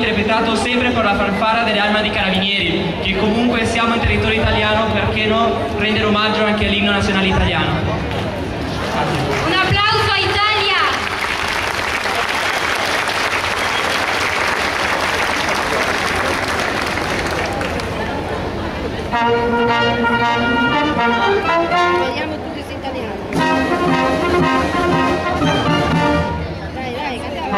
interpretato sempre per la fanfara dell'Arma dei Carabinieri, che comunque siamo in territorio italiano, perché no rendere omaggio anche all'inno nazionale italiano. Un applauso a Italia! Vediamo tutti se italiano. Dai,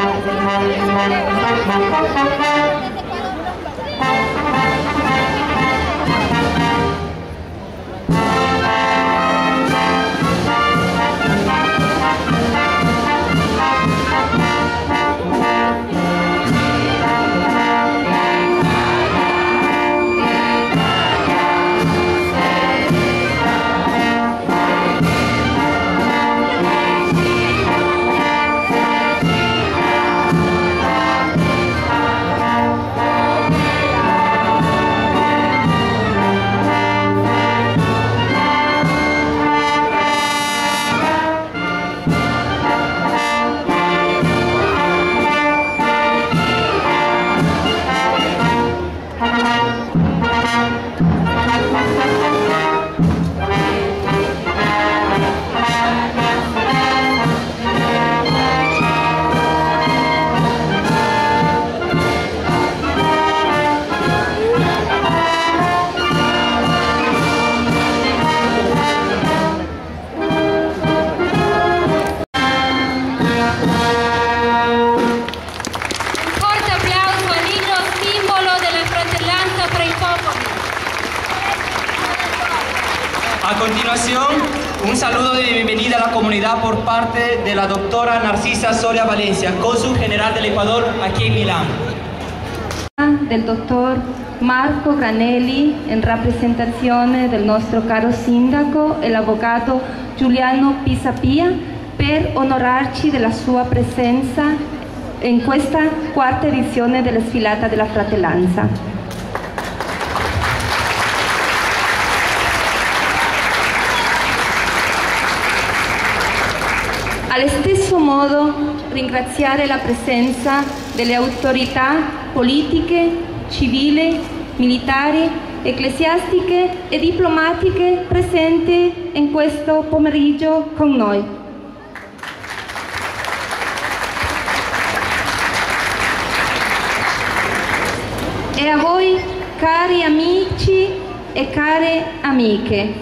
A continuación, un saludo de bienvenida a la comunidad por parte de la doctora Narcisa Soria Valencia, cónsul general del Ecuador aquí en Milán. Del doctor Marco Granelli, in rappresentazione del nostro caro sindaco e l'avvocato Giuliano Pisapia, per onorarci della sua presenza in questa quarta edizione della sfilata della fratellanza. Allo stesso modo ringraziare la presenza delle autorità politiche, civili, militari, ecclesiastiche e diplomatiche presenti in questo pomeriggio con noi. E a voi, cari amici e care amiche,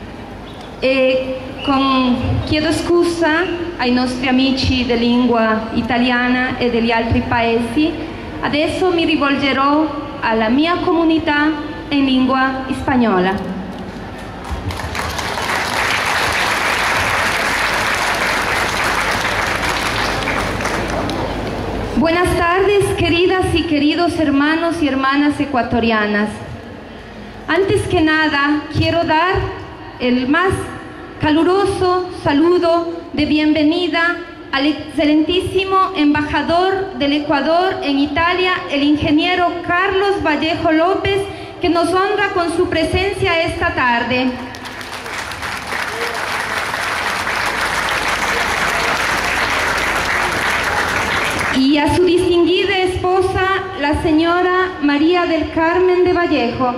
chiedo scusa ai nostri amici di lingua italiana e degli altri paesi. Adesso mi rivolgerò alla mia comunità in lingua spagnola. Buenas tardes, queridas y queridos hermanos y hermanas ecuatorianas. Antes que nada, quiero dar el más caluroso saludo de bienvenida al excelentísimo embajador del Ecuador en Italia, el ingeniero Carlos Vallejo López, que nos honra con su presencia esta tarde. Y a su distinguida esposa, la señora María del Carmen de Vallejo.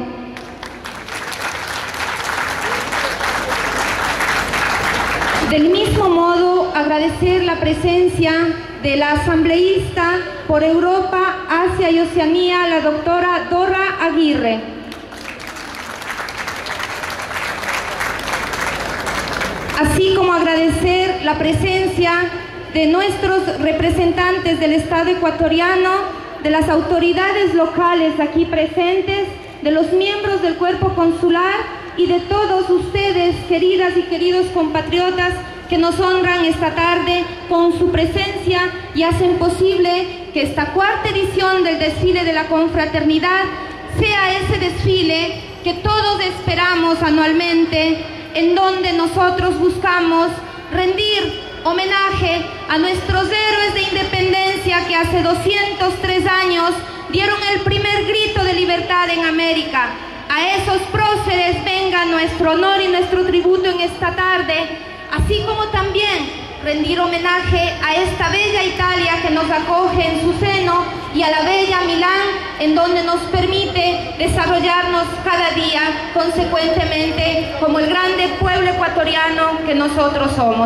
Del mismo modo, agradecer la presencia de la asambleísta por Europa, Asia y Oceanía, la doctora Dora Aguirre. Así como agradecer la presencia de nuestros representantes del Estado ecuatoriano, de las autoridades locales aquí presentes, de los miembros del cuerpo consular y de todos ustedes, queridas y queridos compatriotas, que nos honran esta tarde con su presencia y hacen posible que esta cuarta edición del desfile de la confraternidad sea ese desfile que todos esperamos anualmente, en donde nosotros buscamos rendir homenaje a nuestros héroes de independencia que hace 203 años dieron el primer grito de libertad en América. A esos próceres venga nuestro honor y nuestro tributo en esta tarde, así como también rendir homenaje a esta bella Italia que nos acoge en su seno y a la bella Milán, en donde nos permite desarrollarnos cada día consecuentemente como el grande pueblo ecuatoriano que nosotros somos.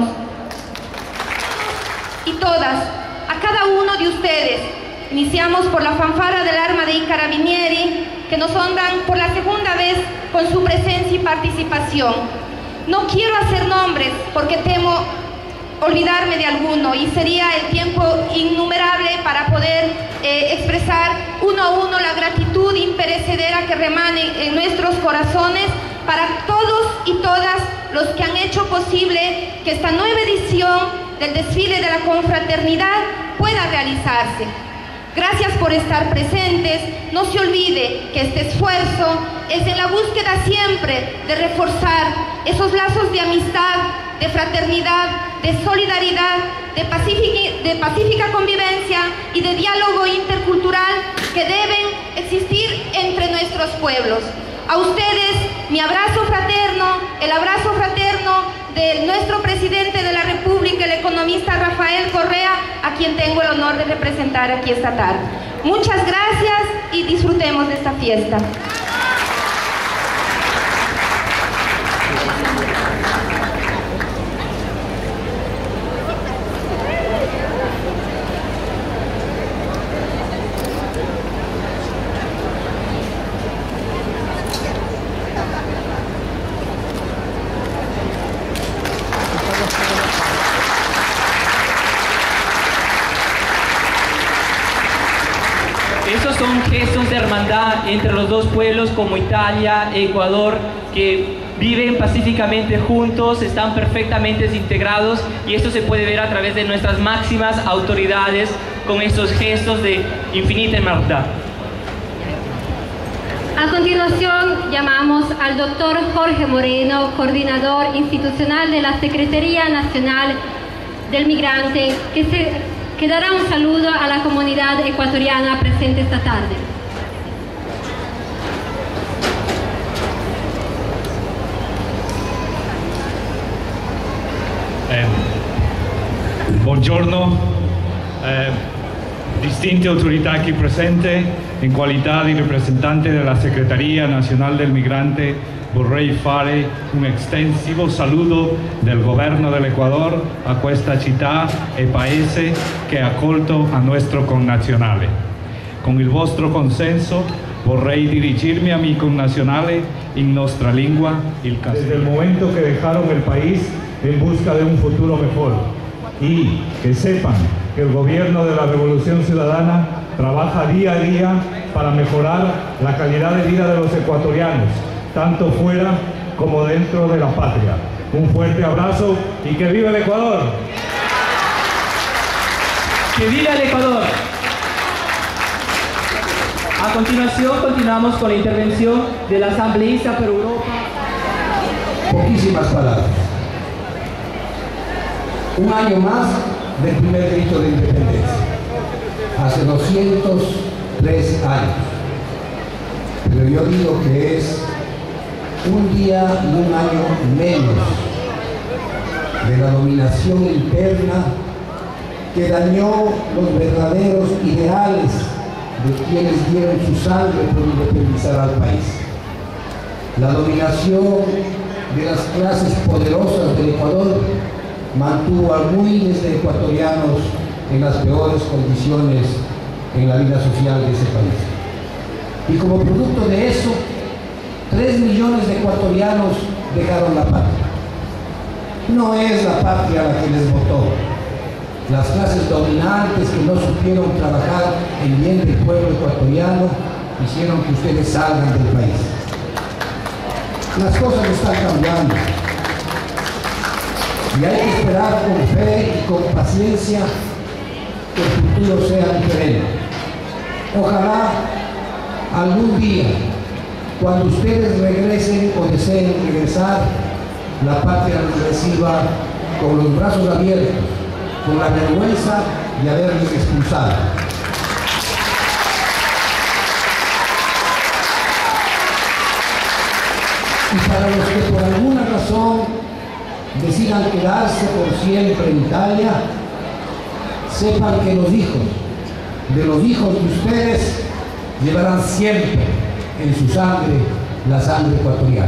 Y todas, a cada uno de ustedes, iniciamos por la fanfara del Arma dei Carabinieri, que nos honran por la segunda vez con su presencia y participación. No quiero hacer nombres porque temo olvidarme de alguno y sería el tiempo innumerable para poder expresar uno a uno la gratitud imperecedera que remane en nuestros corazones para todos y todas los que han hecho posible que esta nueva edición del desfile de la confraternidad pueda realizarse. Gracias por estar presentes. No se olvide que este esfuerzo es en la búsqueda siempre de reforzar esos lazos de amistad, de fraternidad, de solidaridad, de pacífica convivencia y de diálogo intercultural que deben existir entre nuestros pueblos. A ustedes, mi abrazo fraterno, el abrazo fraterno de nuestro presidente de la República, el economista Rafael Correa, a quien tengo el honor de representar aquí esta tarde. Muchas gracias y disfrutemos de esta fiesta. Esos son gestos de hermandad entre los dos pueblos como Italia e Ecuador, que viven pacíficamente juntos, están perfectamente integrados, y esto se puede ver a través de nuestras máximas autoridades con estos gestos de infinita hermandad. A continuación llamamos al doctor Jorge Moreno, coordinador institucional de la Secretaría Nacional del Migrante, que dará un saludo a la comunidad ecuatoriana presente esta tarde. Buongiorno, distinte autorità qui presente, in qualità di rappresentante della Segreteria Nazionale del Migrante vorrei fare un estensivo saluto del governo dell'Ecuador a questa città e paese che ha accolto a nostro connazionale. Con il vostro consenso vorrei dirigirmi a mi connazionale in nostra lingua, il castellano. Desde el momento que dejaron el país en busca de un futuro mejor, y que sepan que el gobierno de la Revolución Ciudadana trabaja día a día para mejorar la calidad de vida de los ecuatorianos, tanto fuera como dentro de la patria. Un fuerte abrazo y que viva el Ecuador. ¡Que viva el Ecuador! A continuación continuamos con la intervención del asambleísta por Europa. Poquísimas palabras. Un año más del primer grito de independencia, hace 203 años. Pero yo digo que es un día y un año menos de la dominación interna que dañó los verdaderos ideales de quienes dieron su sangre por independizar al país. La dominación de las clases poderosas del Ecuador mantuvo a miles de ecuatorianos en las peores condiciones en la vida social de ese país. Y como producto de eso, 3 millones de ecuatorianos dejaron la patria. No es la patria la que les votó. Las clases dominantes que no supieron trabajar en bien del pueblo ecuatoriano hicieron que ustedes salgan del país. Las cosas están cambiando. Y hay que esperar con fe y con paciencia que el futuro sea diferente. Ojalá algún día, cuando ustedes regresen o deseen regresar, la patria los reciba con los brazos abiertos, con la vergüenza de haberles expulsado. Y para los que por alguna razón decidan quedarse por siempre en Italia, sepan que los hijos de ustedes llevarán siempre en su sangre la sangre ecuatoriana.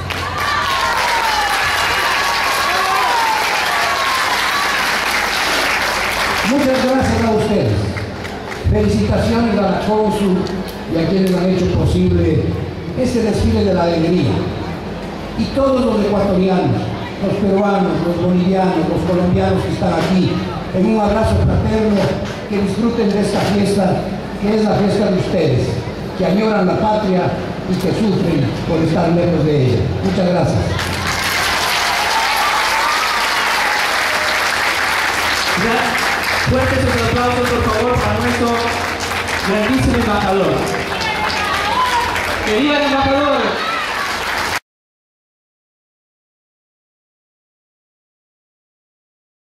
Muchas gracias a ustedes. Felicitaciones a la cónsul y a quienes han hecho posible este desfile de la alegría. Y todos los ecuatorianos, los peruanos, los bolivianos, los colombianos que están aquí, en un abrazo fraterno, que disfruten de esta fiesta, que es la fiesta de ustedes, que añoran la patria y que sufren por estar lejos de ella. Muchas gracias. Fuertes aplausos, por favor, para nuestro grandísimo embajador. ¡Que viva el embajador!